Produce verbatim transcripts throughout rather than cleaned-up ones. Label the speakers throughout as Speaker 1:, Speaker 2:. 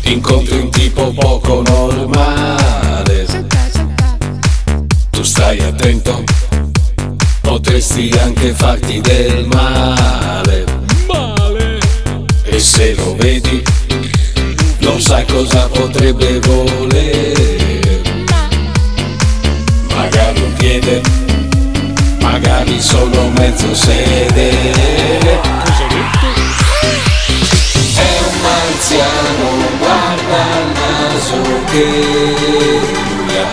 Speaker 1: incontri un tipo poco normale, tu stai attento, potresti anche farti del male.
Speaker 2: Male.
Speaker 1: E se lo vedi, non sai cosa potrebbe volere. Magari un piede, magari solo mezzo sedere.
Speaker 2: Cosa detto?
Speaker 1: È un marziano, guarda il naso che ruia,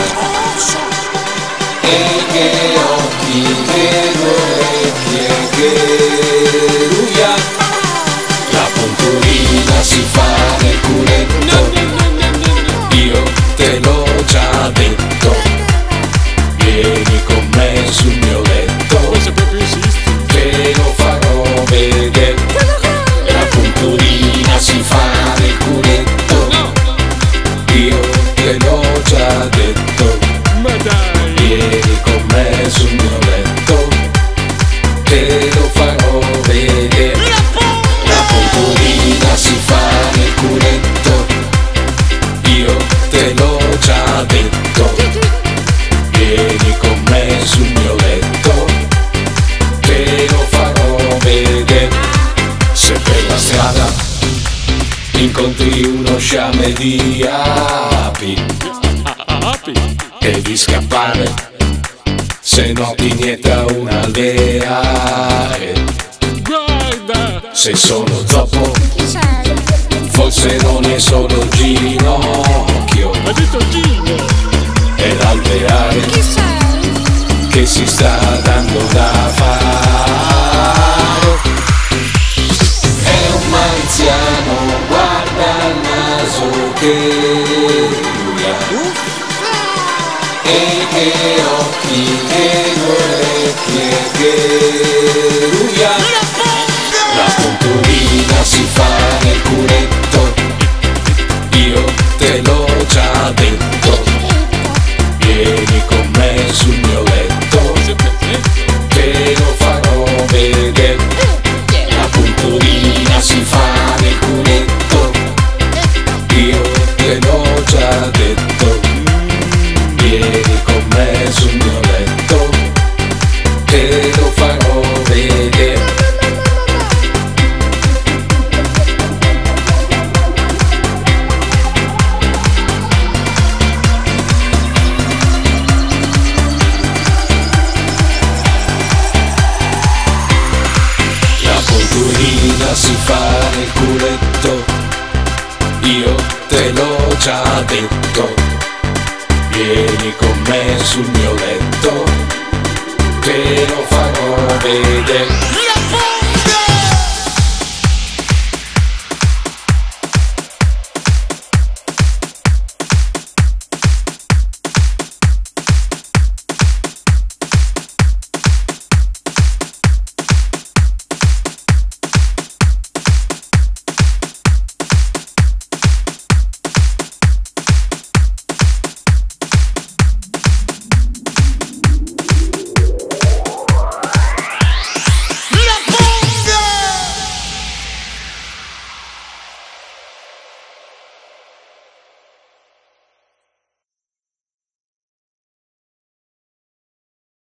Speaker 1: e che occhi, che orecchie, che ruia. La punturina si fa nel culetto, io te l'ho già detto. Vieni con me sul mio letto,
Speaker 2: Questo proprio esiste.
Speaker 1: te lo farò vedere. La punturina si fa nel culetto, io te l'ho già detto.
Speaker 2: Ma dai.
Speaker 1: Vieni con me sul mio letto, te lo farò vedere. La punturina si fa nel culetto, io te l'ho già detto. Vieni con me sul mio letto, te lo farò vedere. Se per la strada incontri uno sciame di api,
Speaker 2: Api.
Speaker 1: devi scappare, se no ti inietta un alveare.
Speaker 2: Guarda.
Speaker 1: Se sono zoppo, forse non è solo ginocchio,
Speaker 2: Ha detto Gino.
Speaker 1: è l'alveare che si sta dando da fare. È un marziano, guarda il naso che ruia, e che occhi, che orecchie, che ruia. La punturina si fa nel culetto, io te l'ho già detto. Vieni con me sul mio letto, te lo farò vedere. La punturina si fa nel culetto, io te l'ho già detto. Vieni con me sul mio letto, te lo farò vedere. La punturina si fa nel culetto, io te l'ho già detto. Vieni con me sul mio letto, te lo farò vedere.